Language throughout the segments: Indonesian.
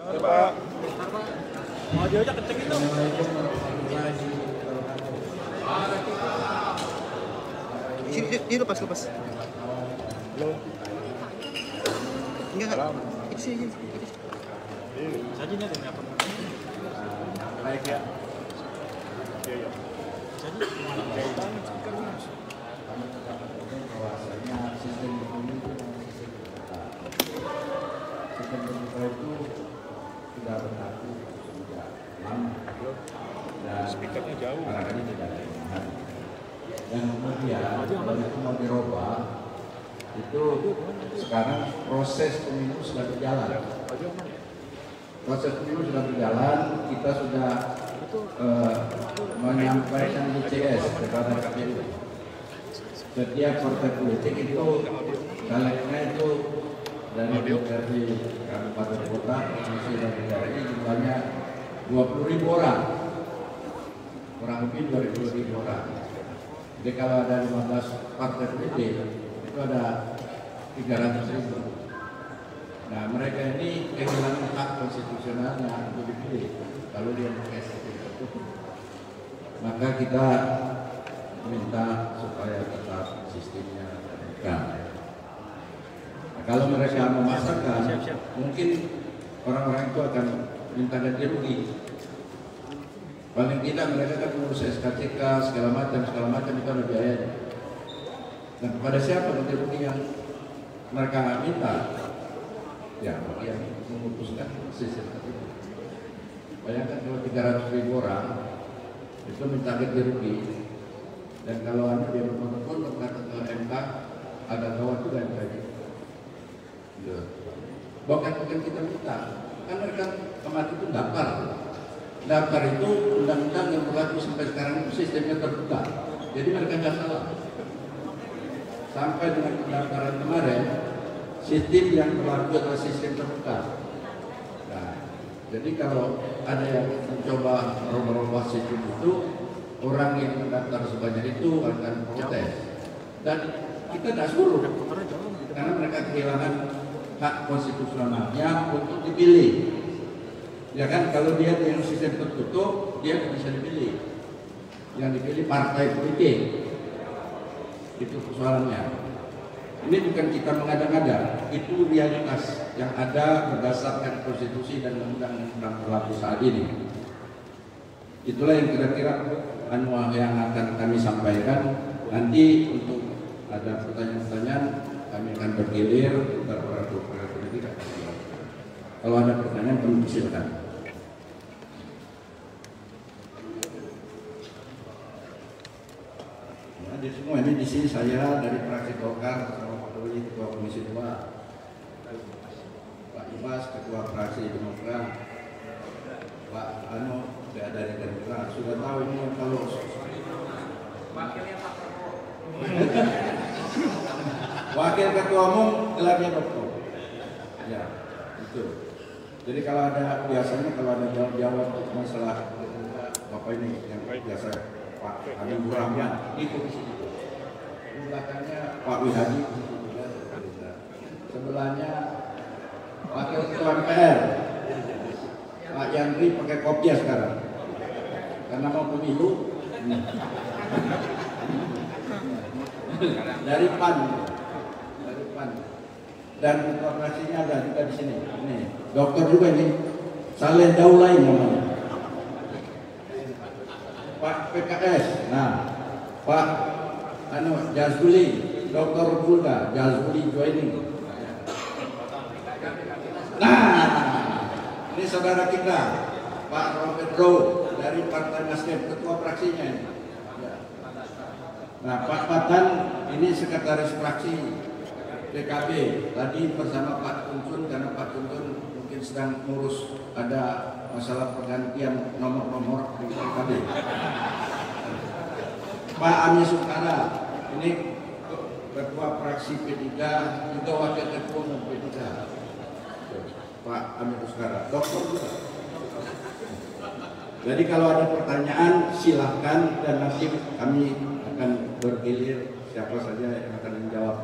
Pak. Mau dia aja kenceng itu. Ini lepas. Halo. Enggak. Sini. Sajinya ada apa? Baik ya. Iya. Saji kaitan speakernya. Bahwasanya sistem terbuka itu sudah berlaku sudah lama dan Speakernya jauh. barangkali tidak ada yang mahal. Dan kemudian kalau itu mau dirubah itu sekarang proses pemilu sudah berjalan. Proses pemilu sudah berjalan, kita sudah menyampaikan ICS kepada KPU. Setiap partai politik itu calegnya itu dari kabupaten kota, provinsi dan negara ini jumlahnya 20.000 orang, kurang lebih 20.000 orang. Jadi kalau ada 15 partai politik itu ada 300.000. Nah mereka ini kehilangan hak konstitusionalnya untuk dipilih kalau dia pakai sistem tertutup. Maka kita minta supaya tetap sistemnya terbuka. Nah, kalau mereka memaksakan, mungkin orang-orang itu akan minta ganti rugi. Paling tidak mereka kan mengurus SKCK segala macam itu ada biayanya. Dan kepada siapa ganti rugi yang mereka minta? Ya, bagi yang memutuskan sistem tertutup. Bayangkan kalau 300.000 orang itu minta ganti rugi. Dan kalau anda dia betul-betul berkata ke MK ada kawan juga yang kayak gitu. Bukan kita minta, kan mereka kemarin itu daftar itu undang-undang yang berlaku sampai sekarang itu sistemnya terbuka. Jadi mereka nggak salah. Sampai dengan pendaftaran kemarin sistem yang berlaku adalah sistem terbuka. Nah, jadi kalau ada yang mencoba merubah sistem itu, orang yang mendaftar sebanyak itu akan protes. Dan kita tidak suruh, karena mereka kehilangan hak konstitusionalnya untuk dipilih. Ya kan, kalau dia yang sistem tertutup, dia tidak bisa dipilih. Yang dipilih partai politik. Itu persoalannya. Ini bukan kita mengada-ngada, itu realitas yang ada berdasarkan konstitusi dan undang-undang berlaku saat ini. Itulah yang kira-kira yang akan kami sampaikan. Nanti untuk ada pertanyaan-pertanyaan kami akan bergilir para politik. Kalau ada pertanyaan kami persilakan. Hadir semua ini di sini saya dari fraksi Golkar bersama Pak Doli Ketua Komisi 2, Pak Ibas Ketua Fraksi Demokrat, Pak Ano dari Demokrat. Sudah tahu ini kalau wakilnya Pak Wakil Ketua Umum gelarnya doktor. Ya, itu. Jadi kalau ada biasanya kalau ada jawab masalah apa ini yang biasa Pak Habibur Rahman di komisi itu. Belakangnya Pak Wihadi, sebelahnya Wakil Ketua MPR Pak Yandri pakai kopiah sekarang karena mau pemilu. Dari PAN, dan ketua fraksinya ada juga di sini. Ini dokter juga ini, Saleh Daulay namanya. Pak PKS, nah Pak Jazuli, Dokter Bulga, Jazuli joining. Nah, ini saudara kita, Pak Robert Rowe dari Partai Nasdem, ketua fraksinya ini. Nah, Pak Patan ini sekretaris fraksi PKB. Tadi bersama Pak Tuntun karena Pak Tuntun mungkin sedang ngurus ada masalah pergantian nomor-nomor di PKB. Pak Ami Sukara ini ketua fraksi P3 juga wakil ketua umum P3. Pak Ami Sukara, dokter juga. Jadi kalau ada pertanyaan silahkan dan nanti kami akan bergilir siapa saja yang akan menjawab.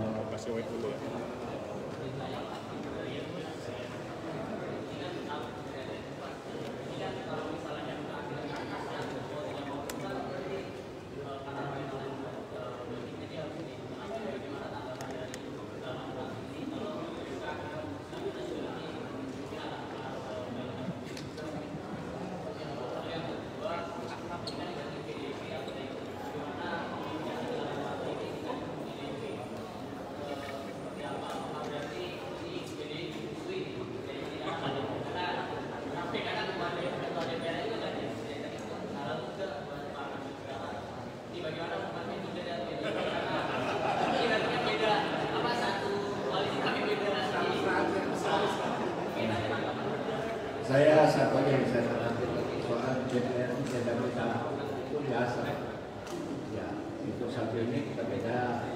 satu aja yang saya katakan soal DPR tidak bisa itu biasa. Ya, itu satu ini kita beda.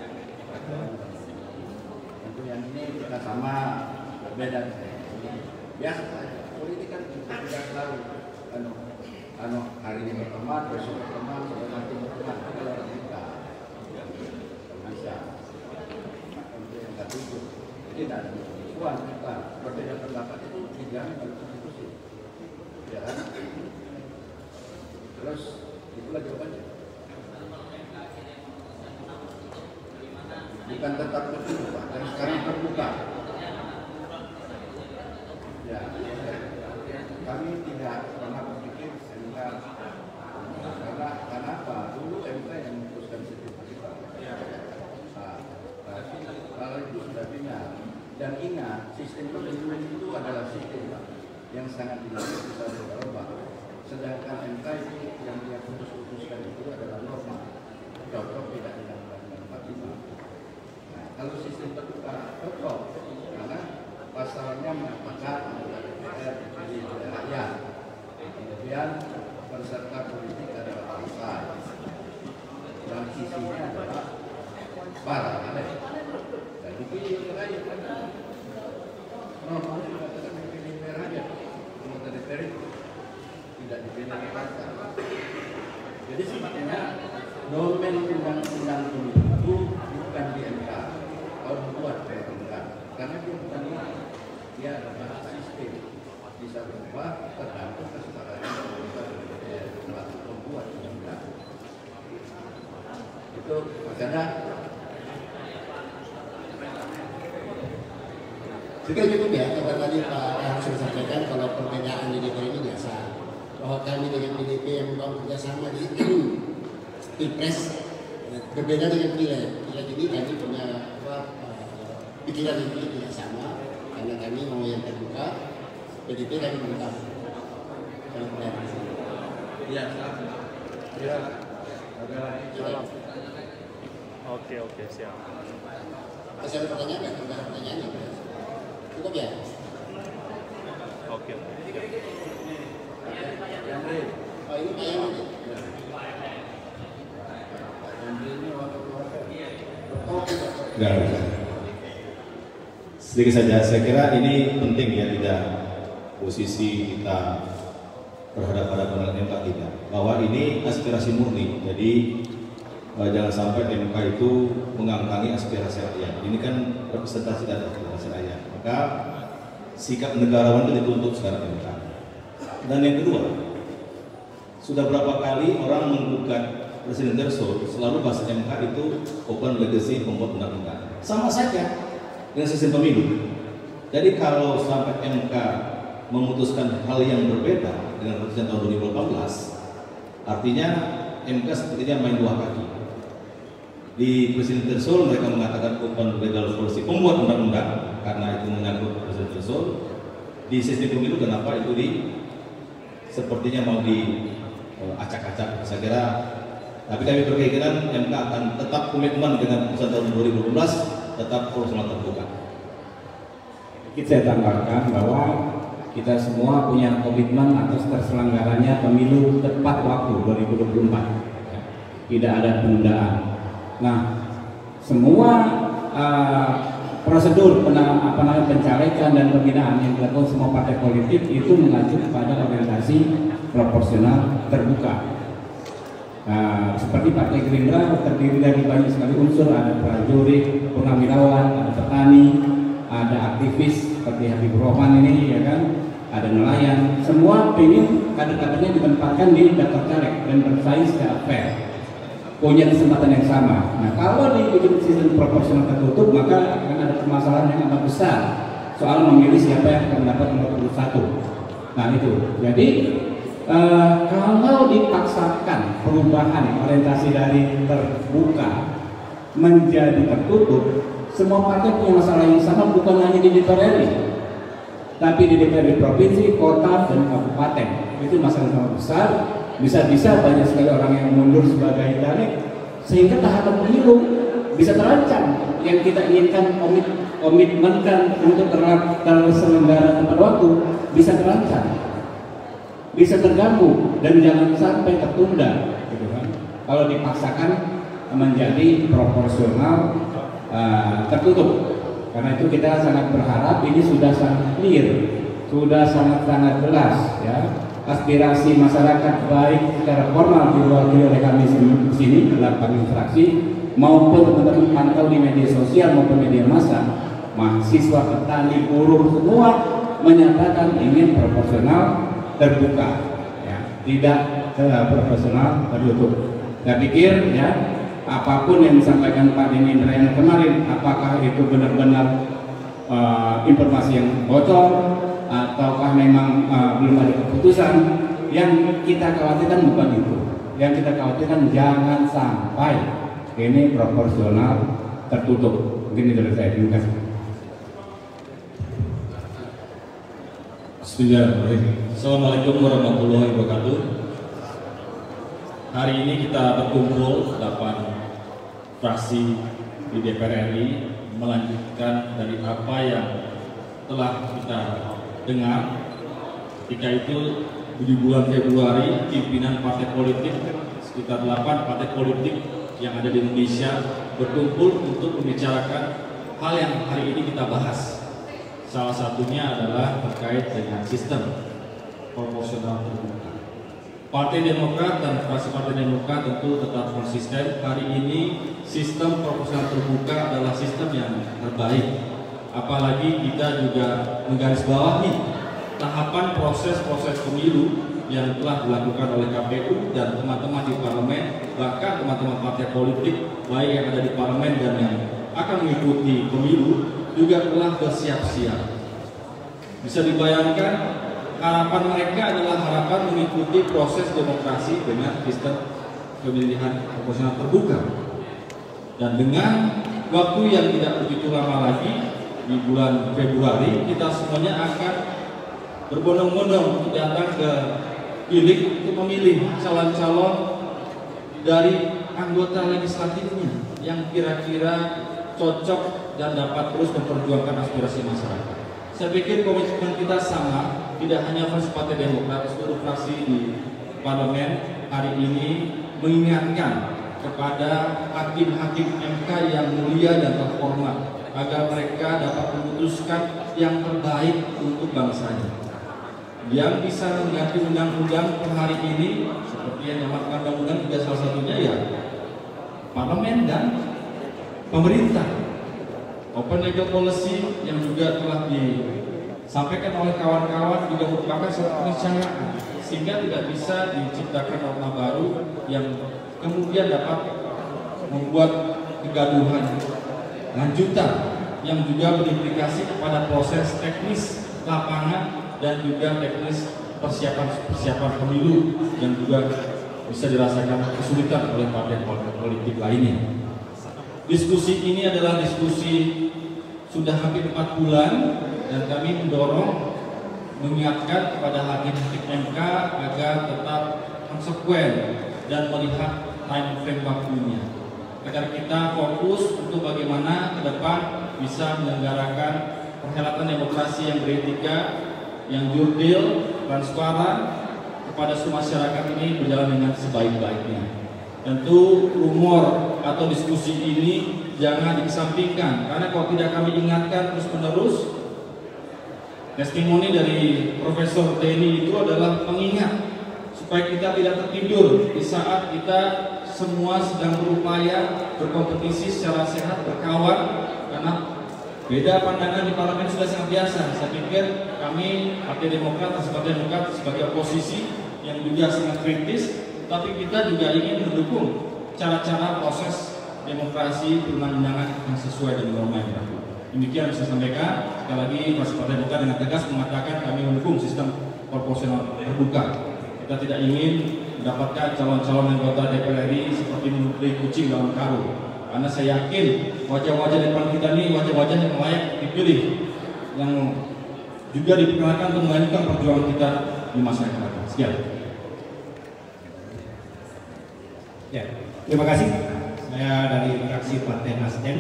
Untuk yang ini kita sama berbeda. Biasa saja. Politik kan kita tidak tahu. Hari ini berteman, besok berteman, sampai nanti berteman. Kalau orang kita bisa. Untuk yang tak tujuh. Jadi tidak ada perempuan kita berbeda pendapat itu dijamin oleh konstitusi. Ya kan? Terus itulah jawabannya. Bukan tetap tertutup, dan sekarang terbuka. Ya, kami tidak pernah berpikir karena apa? Dulu MK yang memutuskan sistem kita. Kalau itu sudah final. Dan ingat, sistem pemilu itu adalah sistem yang sangat tidak bisa berubah. Sedangkan MK itu yang dia putuskan itu adalah norma. Cocok tidak dengan Undang-Undang 45. Nah, kalau sistem terbuka cocok, karena pasalnya mengatakan DPR dipilih oleh rakyat. Kemudian peserta politik adalah bangsa. Dan isinya adalah para rakyat. Dan dipilih oleh rakyat. Normalnya dikatakan dipilih oleh rakyat. Anggota DPR itu tidak dipilih oleh bangsa. Jadi sebetulnya domain undang-undang pemilu itu bukan di MK. Kalau membuat undang-undang, karena dia bukan dia adalah sistem bisa berubah tergantung kesepakatan pemerintah dan DPR selaku pembuat undang-undang. Itu makanya juga cukup ya, karena tadi Pak Ahok sudah sampaikan kalau perbedaan di DPR ini biasa. Bahwa kami dengan PDP yang membangun kerjasama di Pilpres berbeda dengan pileg. Pileg ini kami punya pikiran yang tidak sama, karena kami mau yang terbuka. PDP kami menentang. ya, Ya. Salam. Oke, siap. Masih ada pertanyaan nggak? Tidak ada pertanyaan ya? Cukup ya? Oke. Oh ini Pak Yandri. Enggak. Sedikit saja, saya kira ini penting ya, tidak posisi kita terhadap MK tidak. Bahwa ini aspirasi murni, jadi jangan sampai MK itu mengangkangi aspirasi rakyat. Ini kan representasi dari aspirasi rakyat. Maka sikap negarawan itu dituntut sekarang MK. Dan yang kedua, sudah berapa kali orang menggugat Presiden Threshold selalu bahas MK itu open legacy pembuat undang-undang. Sama saja dengan sistem pemilu. Jadi kalau sampai MK memutuskan hal yang berbeda dengan putusan tahun 2018, artinya MK sepertinya main dua kaki. Di Presiden Threshold mereka mengatakan open legal policy pembuat undang-undang karena itu menyangkut Presiden Threshold. Di sistem pemilu kenapa itu sepertinya mau diacak-acak. Saya kira, tapi kami berkeyakinan MK akan tetap komitmen dengan putusan tahun 2012 tetap proporsional terbuka. Sedikit saya tambahkan bahwa kita semua punya komitmen atas terselenggaranya pemilu tepat waktu 2024. Tidak ada penundaan. Nah, semua prosedur pencalekan dan pembinaan yang dilakukan semua partai politik itu mengacu pada orientasi proporsional terbuka. Seperti Partai Gerindra terdiri dari banyak sekali unsur, ada prajurit, purnawirawan, ada petani, ada aktivis seperti Habibur Rahman ini, ya kan, ada nelayan. Semua ingin kader-kadernya ditempatkan di daftar caleg dan bersaing secara fair, punya kesempatan yang sama. Nah, kalau dibikin sistem proporsional tertutup, maka akan ada permasalahan yang amat besar soal memilih siapa yang akan mendapat nomor urut 1. Nah itu, jadi kalau dipaksakan perubahan orientasi dari terbuka menjadi tertutup, semua partai punya masalah yang sama, bukan hanya di DPR RI, tapi di DPRD provinsi, kota, dan kabupaten. Itu masalah yang sangat besar. Bisa-bisa banyak sekali orang yang mundur sebagai caleg, sehingga tahapan pemilu bisa terancam. Yang kita inginkan komitmenkan untuk terselenggara tepat waktu bisa terancam. bisa terganggu dan jangan sampai tertunda, gitu kan. Kalau dipaksakan menjadi proporsional tertutup. Karena itu kita sangat berharap ini sudah sangat clear, sudah sangat-sangat jelas ya. Aspirasi masyarakat baik secara formal diwakili oleh kami di sini dalam fraksi maupun teman-teman pantau di media sosial maupun media massa, mahasiswa, petani, buruh semua menyatakan ingin proporsional terbuka, ya, tidak proporsional tertutup. Saya pikir ya apapun yang disampaikan Pak Denny Indrayana kemarin, apakah itu benar-benar informasi yang bocor ataukah memang belum ada keputusan, yang kita khawatirkan bukan itu. Yang kita khawatirkan jangan sampai ini proporsional tertutup. Mungkin itu dari saya. Terima kasih. Assalamualaikum warahmatullahi wabarakatuh. Hari ini kita berkumpul 8 fraksi di DPR RI melanjutkan dari apa yang telah kita dengar. Ketika itu di bulan Februari pimpinan partai politik sekitar 8 partai politik yang ada di Indonesia berkumpul untuk membicarakan hal yang hari ini kita bahas. Salah satunya adalah terkait dengan sistem proporsional terbuka. Partai Demokrat dan fraksi Partai Demokrat tentu tetap konsisten. Hari ini sistem proporsional terbuka adalah sistem yang terbaik. Apalagi kita juga menggarisbawahi tahapan proses-proses pemilu yang telah dilakukan oleh KPU dan teman-teman di parlemen, bahkan teman-teman partai politik baik yang ada di parlemen dan yang akan mengikuti pemilu juga telah bersiap-siap. Bisa dibayangkan harapan mereka adalah harapan mengikuti proses demokrasi dengan sistem pemilihan proporsional terbuka. Dan dengan waktu yang tidak begitu lama lagi, di bulan Februari kita semuanya akan berbondong-bondong datang ke bilik untuk memilih calon-calon dari anggota legislatifnya yang kira-kira cocok dan dapat terus memperjuangkan aspirasi masyarakat. Saya pikir komitmen kita sama, tidak hanya fraksi Partai Demokrat, seluruh fraksi di parlemen hari ini mengingatkan kepada hakim-hakim MK yang mulia dan terhormat agar mereka dapat memutuskan yang terbaik untuk bangsanya. Yang bisa mengganti undang-undang per hari ini seperti yang diamankan undang-undang juga salah satunya ya parlemen dan pemerintah. Open legal policy yang juga telah disampaikan oleh kawan-kawan juga merupakan satu perencanaan sehingga tidak bisa diciptakan norma baru yang kemudian dapat membuat kegaduhan lanjutan yang juga berimplikasi kepada proses teknis lapangan dan juga teknis persiapan pemilu yang juga bisa dirasakan kesulitan oleh partai politik lainnya. Diskusi ini adalah diskusi sudah hampir 4 bulan dan kami mendorong mengingatkan kepada hakim-hakim MK agar tetap konsekuen dan melihat time frame waktunya agar kita fokus untuk bagaimana ke depan bisa menyelenggarakan perhelatan demokrasi yang beretika, yang jurdil, transparan kepada seluruh masyarakat ini berjalan dengan sebaik-baiknya. Tentu rumor atau diskusi ini jangan dikesampingkan karena kalau tidak kami ingatkan terus-menerus, testimoni dari Profesor Denny itu adalah pengingat supaya kita tidak tertidur di saat kita semua sedang berupaya berkompetisi secara sehat, berkawan, karena beda pandangan di parlemen sudah sangat biasa. Saya pikir kami Partai Demokrat sebagai oposisi yang juga sangat kritis, tapi kita juga ingin mendukung cara-cara proses demokrasi perundang-undangan yang sesuai dengan norma yang berlaku. Demikian bisa sampaikan. Sekali lagi fraksi Partai Demokrat dengan tegas mengatakan kami mendukung sistem proporsional terbuka. Kita tidak ingin mendapatkan calon-calon anggota DPR RI seperti membeli kucing dalam karung. Karena saya yakin wajah-wajah depan kita ini wajah-wajah yang layak dipilih, yang juga diperkenalkan untuk melanjutkan perjuangan kita di masa yang akan datang. Sekian. Ya, terima kasih. Saya dari fraksi Partai Nasdem.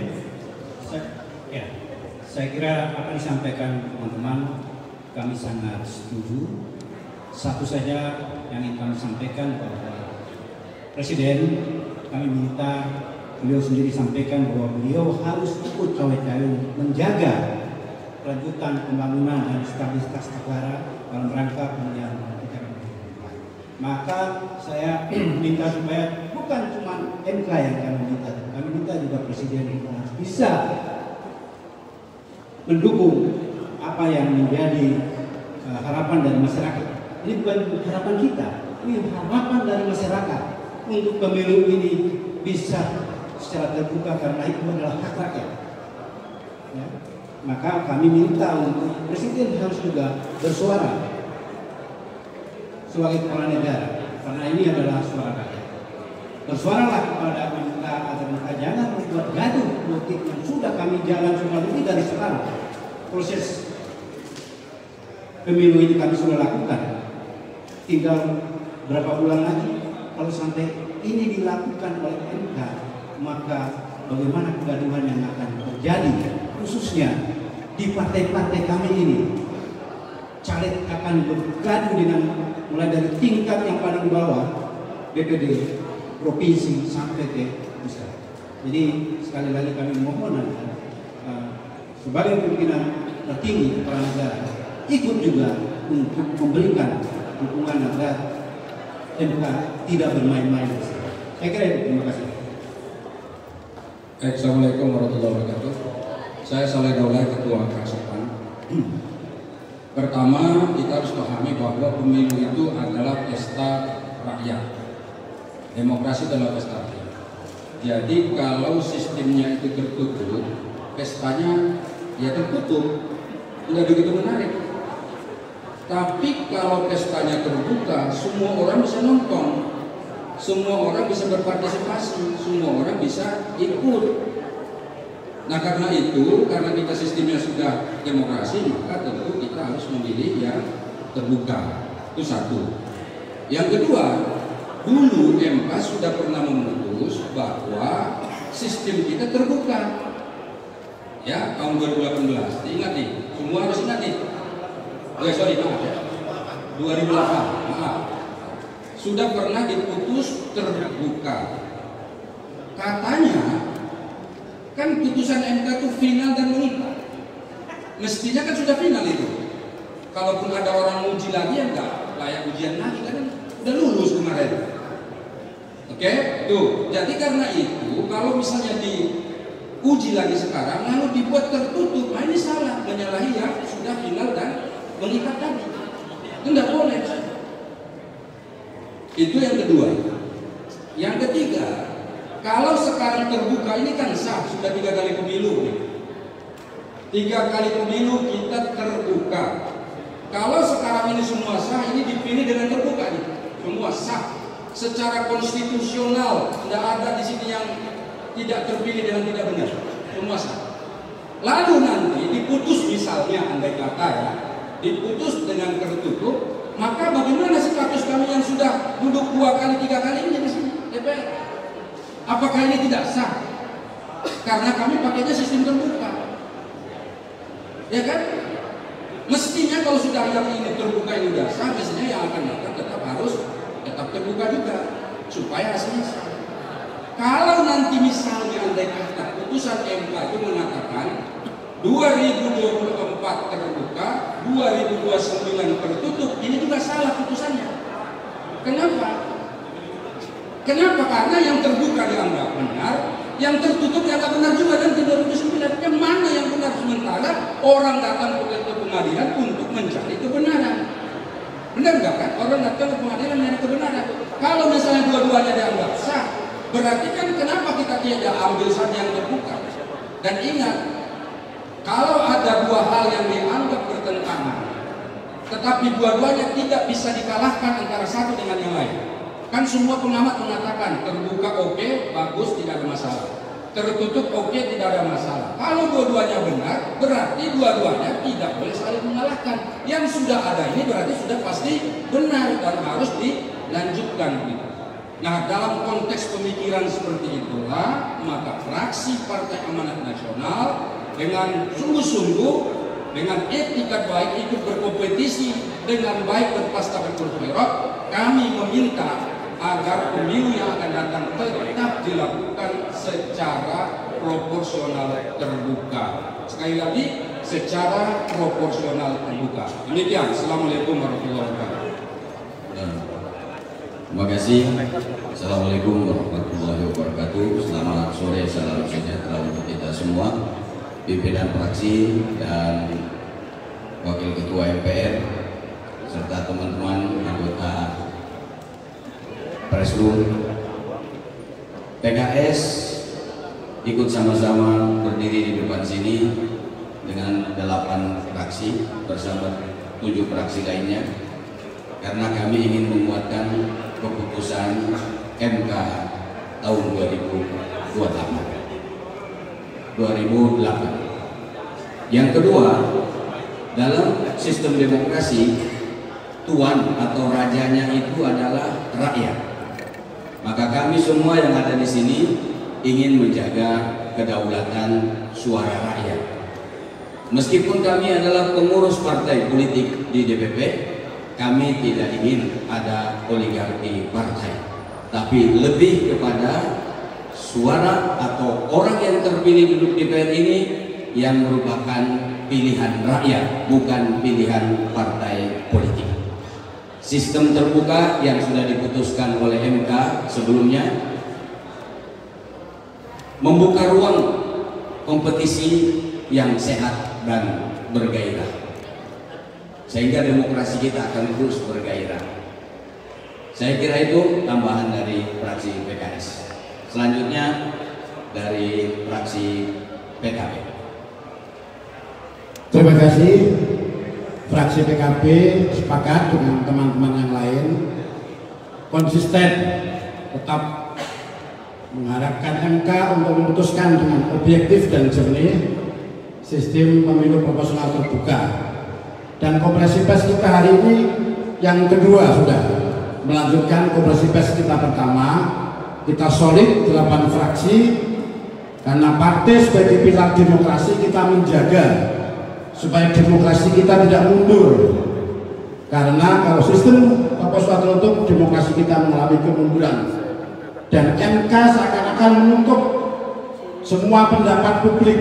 Saya kira apa yang disampaikan teman-teman kami sangat setuju. Satu saja yang ingin kami sampaikan bahwa Presiden, kami minta beliau sendiri sampaikan bahwa beliau harus ikut cawe-cawe menjaga kelanjutan pembangunan dan stabilitas negara dalam rangka pemulihan kita. Maka saya minta supaya bukan cuma MK yang kami minta juga Presiden bisa mendukung apa yang menjadi harapan dari masyarakat. Ini bukan harapan kita, ini harapan dari masyarakat untuk pemilu ini bisa secara terbuka karena itu adalah hak rakyat. Ya. Maka kami minta untuk Presiden harus juga bersuara sebagai kepala negara, karena ini adalah suara rakyat. Bersuaralah kepada MK agar MK jangan membuat gaduh politik yang sudah kami jalan sudah lebih dari sekarang. Proses pemilu ini kami sudah lakukan. Tinggal berapa bulan lagi, kalau sampai ini dilakukan oleh MK, maka bagaimana kegaduhan yang akan terjadi, khususnya di partai-partai kami ini. Caleg akan bergaduh dengan mulai dari tingkat yang paling bawah, DPD, provinsi sampai ke pusat. Jadi sekali lagi kami mohon sebagai pimpinan tertinggi kepala negara ikut juga untuk memberikan dukungan agar MK tidak bermain-main. Saya kira itu. Terima kasih. Assalamualaikum warahmatullahi wabarakatuh. Saya Saleh Daulay, Ketua Fraksi PAN. Pertama, kita harus pahami bahwa pemilu itu adalah pesta rakyat. Demokrasi adalah pesta rakyat. Jadi kalau sistemnya itu tertutup, pestanya ya tertutup, nggak begitu menarik. Tapi kalau pestanya terbuka, semua orang bisa nonton, semua orang bisa berpartisipasi, semua orang bisa ikut. Nah karena itu, karena kita sistemnya sudah demokrasi, maka tentu kita harus memilih yang terbuka. Itu satu. Yang kedua, dulu MK sudah pernah memutus bahwa sistem kita terbuka. Ya, tahun 2018. Ingat nih, semua harus ingat nih. Sorry, maaf ya. 2008, maaf. Sudah pernah diputus terbuka. Katanya, kan putusan MK itu final dan mengikat. Mestinya kan sudah final itu. Kalaupun ada orang uji lagi, ya enggak layak ujian lagi, kan udah lulus kemarin. Oke, tuh. Jadi karena itu, kalau misalnya diuji lagi sekarang, lalu dibuat tertutup, nah ini salah, menyalahi yang sudah final dan mengikat tadi. Itu tidak boleh. Itu yang kedua. Yang ketiga, kalau sekarang terbuka ini kan sah, sudah 3 kali pemilu. 3 kali pemilu kita terbuka. Kalau sekarang ini semua sah, ini dipilih dengan terbuka nih. Semua sah. Secara konstitusional, tidak ada di sini yang tidak terpilih dengan tidak benar. Semua sah. Lalu nanti diputus misalnya, andai kata ya, diputus dengan tertutup, maka bagaimana status kami yang sudah duduk 2 kali 3 kali ini di sini DPR? Apakah ini tidak sah? Karena kami pakainya sistem terbuka, ya kan? Mestinya kalau sudah yang ini terbuka ini sudah sah, mestinya yang akan datang tetap terbuka juga supaya hasilnya sah. Kalau nanti misalnya andai kata putusan MK itu mengatakan 2024 terbuka, 2029 tertutup, ini juga salah putusannya. Kenapa? Kenapa? Karena yang terbuka dianggap benar, yang tertutup dianggap benar juga, dan 2009 yang mana yang benar, sementara orang datang ke pengadilan untuk mencari kebenaran. Benar nggak kan? Orang datang ke pengadilan mencari kebenaran. Kalau misalnya dua-duanya dianggap sah, berarti kan kenapa kita tidak ambil saja yang terbuka? Dan ingat, kalau ada 2 hal yang dianggap bertentangan, tetapi dua-duanya tidak bisa dikalahkan antara satu dengan yang lain. Kan semua pengamat mengatakan terbuka oke, bagus, tidak ada masalah. Tertutup oke, tidak ada masalah. Kalau dua-duanya benar, berarti dua-duanya tidak boleh saling mengalahkan. Yang sudah ada ini berarti sudah pasti benar dan harus dilanjutkan. Nah, dalam konteks pemikiran seperti itulah, maka fraksi Partai Amanat Nasional dengan sungguh-sungguh, dengan etika baik ikut berkompetisi dengan baik dan pastabikul khairat, kami meminta agar pemilu yang akan datang tetap dilakukan secara proporsional terbuka. Sekali lagi, secara proporsional terbuka. Demikian. Assalamualaikum warahmatullahi wabarakatuh. Terima kasih. Assalamualaikum warahmatullahi wabarakatuh. Selamat sore, salam sejahtera untuk kita semua, pimpinan fraksi dan wakil ketua MPR serta teman-teman anggota Presrum. PKS ikut sama-sama berdiri di depan sini dengan 8 fraksi bersama 7 fraksi lainnya karena kami ingin menguatkan keputusan MK tahun 2008. Yang kedua, dalam sistem demokrasi, tuan atau rajanya itu adalah rakyat. Maka kami semua yang ada di sini ingin menjaga kedaulatan suara rakyat. Meskipun kami adalah pengurus partai politik di DPP, kami tidak ingin ada oligarki partai, tapi lebih kepada suara atau orang yang terpilih duduk di DPR ini yang merupakan pilihan rakyat, bukan pilihan partai politik. Sistem terbuka yang sudah diputuskan oleh MK sebelumnya membuka ruang kompetisi yang sehat dan bergairah, sehingga demokrasi kita akan terus bergairah. Saya kira itu tambahan dari fraksi PKS. Selanjutnya dari fraksi PKB. Terima kasih. Fraksi PKB sepakat dengan teman-teman yang lain konsisten tetap mengharapkan MK untuk memutuskan dengan objektif dan jernih sistem pemilu proporsional terbuka. Dan konferensi pers kita hari ini yang kedua sudah melanjutkan konferensi pers kita pertama. Kita solid 8 fraksi karena partai sebagai pilar demokrasi, kita menjaga supaya demokrasi kita tidak mundur, karena kalau sistem proporsional tertutup demokrasi kita mengalami kemunduran dan MK seakan-akan menutup semua pendapat publik.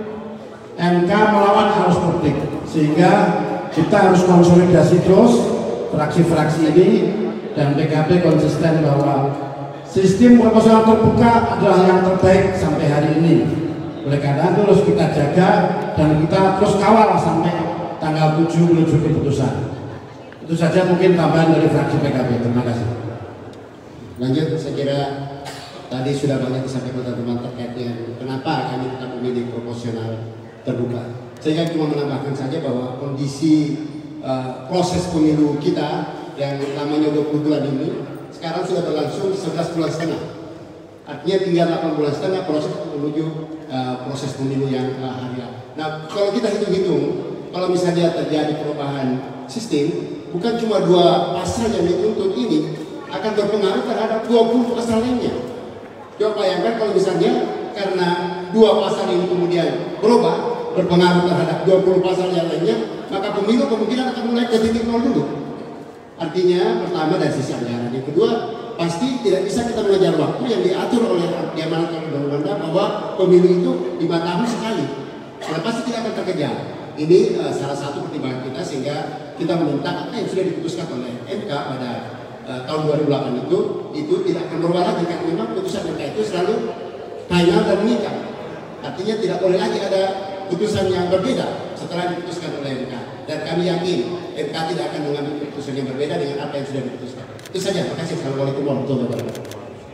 MK melawan arus publik, sehingga kita harus konsolidasi terus fraksi-fraksi ini, dan PKB konsisten bahwa sistem proporsional terbuka adalah yang terbaik sampai hari ini. Oleh karena itu harus kita jaga dan kita terus kawal sampai tanggal 7 menuju keputusan. Itu saja mungkin tambahan dari fraksi PKB. Terima kasih. Lanjut, saya kira tadi sudah banyak disampaikan teman-teman terkait dengan kenapa kami tetap memilih proporsional terbuka. Saya cuma menambahkan saja bahwa kondisi proses pemilu kita yang namanya 20 bulan ini sekarang sudah berlangsung 11 bulan setengah. Artinya tinggal 8 bulan setengah proses menuju proses pemilu yang hari. Nah, kalau kita hitung-hitung, kalau misalnya terjadi perubahan sistem, bukan cuma 2 pasal yang dituntut ini akan berpengaruh terhadap 20 pasal lainnya. Coba bayangkan kalau misalnya karena 2 pasal ini kemudian berubah, berpengaruh terhadap 20 pasal yang lainnya, maka pemilu kemungkinan akan mulai ke titik nol dulu. Artinya pertama dari sisi anggaran, yang kedua pasti tidak bisa kita mengejar waktu yang diatur oleh diamanatkan undang-undang bahwa pemilu itu 5 tahun sekali. Nah, pasti tidak akan terkejar. Ini salah satu pertimbangan kita, sehingga kita meminta apa yang sudah diputuskan oleh MK pada tahun 2008 itu tidak akan berubah lagi, karena memang putusan MK itu selalu final dan mengikat. Artinya tidak boleh lagi ada putusan yang berbeda setelah diputuskan oleh MK. Dan kami yakin MK tidak akan mengambil keputusan yang berbeda dengan apa yang sudah diputuskan. Itu saja. Terima kasih. Assalamualaikum warahmatullahi wabarakatuh.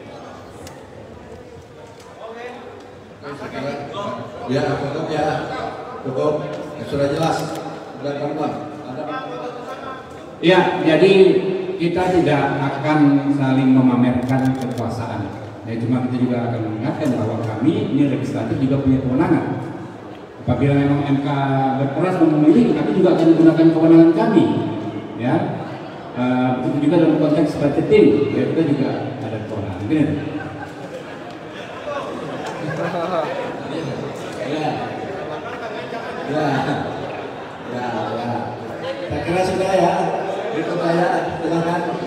Ya, cukup ya. Cukup. Ya, sudah jelas. Sudah gampang. Ya, jadi kita tidak akan saling memamerkan kekuasaan. Ya, cuma kita juga akan mengingatkan bahwa kami ini legislatif juga punya kewenangan. Apabila memang MK berkeras memilih, kami juga akan menggunakan kewenangan kami. Ya, begitu juga dalam konteks budgeting, ya kita juga ada kewenangan. Benar? Ya. Saya kira sudah ya. Itu saya, silakan.